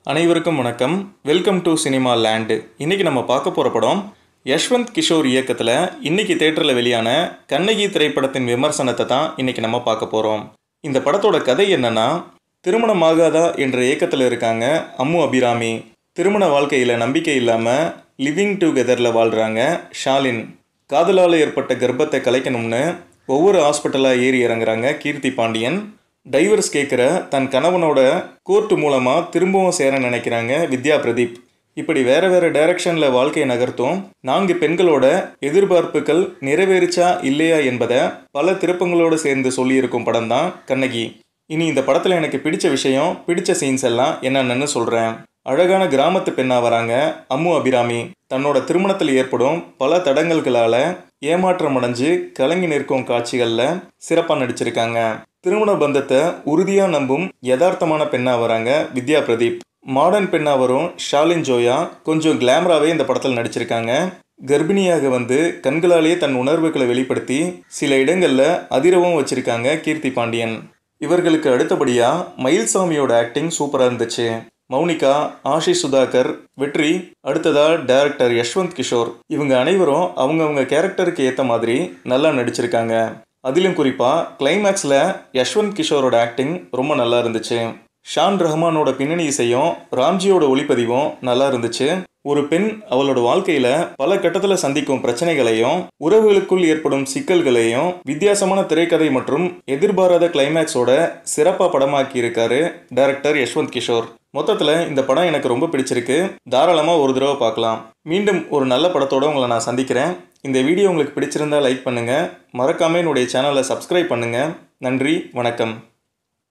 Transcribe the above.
அனைவருக்கும் வணக்கம். Welcome to cinema land. இன்றைக்கி நம்ம பார்க்க போகிற படம் யஷ்வந்த் கிஷோர் இயக்கத்தில் இன்றைக்கி தேட்டரில் வெளியான கண்ணகி திரைப்படத்தின் விமர்சனத்தை தான் இன்றைக்கி நம்ம பார்க்க போகிறோம். இந்த படத்தோட கதை என்னென்னா, திருமணமாகாதா என்ற இயக்கத்தில் இருக்காங்க அம்மு அபிராமி. திருமண வாழ்க்கையில் நம்பிக்கை இல்லாமல் லிவிங் டுகெதரில் வாழ்கிறாங்க ஷாலின். காதலால் ஏற்பட்ட கர்ப்பத்தை கலைக்கணும்னு ஒவ்வொரு ஹாஸ்பிட்டலாக ஏறி இறங்குறாங்க கீர்த்தி பாண்டியன். டைவர்ஸ் கேட்குற தன் கணவனோட கோர்ட்டு மூலமாக திரும்பவும் சேர நினைக்கிறாங்க வித்யா பிரதீப். இப்படி வேறு வேறு டைரக்ஷனில் வாழ்க்கையை நகர்த்தும் 4 பெண்களோட எதிர்பார்ப்புகள் நிறைவேறிச்சா இல்லையா என்பதை பல திருப்பங்களோடு சேர்ந்து சொல்லியிருக்கும் படம் தான் கண்ணகி. இனி இந்த படத்தில் எனக்கு பிடிச்ச சீன்ஸ் எல்லாம் என்னென்னு சொல்கிறேன். அழகான கிராமத்து பெண்ணாக வராங்க அம்மு அபிராமி. தன்னோட திருமணத்தில் ஏற்படும் பல தடங்கல்களால் ஏமாற்றம் அடைஞ்சு கலங்கி நிற்கும் காட்சிகளில் சிறப்பாக நடிச்சிருக்காங்க. திருமண பந்தத்தை உறுதியாக நம்பும் யதார்த்தமான பெண்ணாக வராங்க வித்யா பிரதீப். மாடர்ன் பெண்ணாக வரும் ஷாலின் ஜோயா கொஞ்சம் கிளாமராகவே இந்த படத்தில் நடிச்சிருக்காங்க. கர்ப்பிணியாக வந்து கண்களாலேயே தன் உணர்வுகளை வெளிப்படுத்தி சில இடங்களில் அதிரவும் வச்சிருக்காங்க கீர்த்தி பாண்டியன். இவர்களுக்கு அடுத்தபடியாக மயில்சாமியோட ஆக்டிங் சூப்பராக இருந்துச்சு. மௌனிகா, ஆஷிஷ் சுதாகர், வெற்றி, அடுத்ததாக டைரக்டர் யஷ்வந்த் கிஷோர், இவங்க அனைவரும் அவங்கவுங்க கேரக்டருக்கு ஏற்ற மாதிரி நல்லா நடிச்சிருக்காங்க. அதிலும் குறிப்பாக கிளைமேக்ஸில் யஷ்வந்த் கிஷோரோட ஆக்டிங் ரொம்ப நல்லா இருந்துச்சு. ஷான் ரஹ்மானோட பின்னணி இசையும் ராம்ஜியோட ஒளிப்பதிவும் நல்லா இருந்துச்சு. ஒரு பெண் அவளோட வாழ்க்கையில் பல கட்டத்தில் சந்திக்கும் பிரச்சனைகளையும் உறவுகளுக்குள் ஏற்படும் சிக்கல்களையும் வித்தியாசமான திரைக்கதை மற்றும் எதிர்பாராத கிளைமேக்ஸோட சிறப்பாக படமாக்கி இருக்காரு டைரக்டர் யஷ்வந்த் கிஷோர். மொத்தத்தில் இந்த படம் எனக்கு ரொம்ப பிடிச்சிருக்கு. தாராளமாக ஒரு தடவை பார்க்கலாம். மீண்டும் ஒரு நல்ல படத்தோடு உங்களை நான் சந்திக்கிறேன். இந்த வீடியோ உங்களுக்கு பிடிச்சிருந்தா லைக் பண்ணுங்கள். மறக்காமல் என்னுடைய சேனலை சப்ஸ்கிரைப் பண்ணுங்கள். நன்றி, வணக்கம்.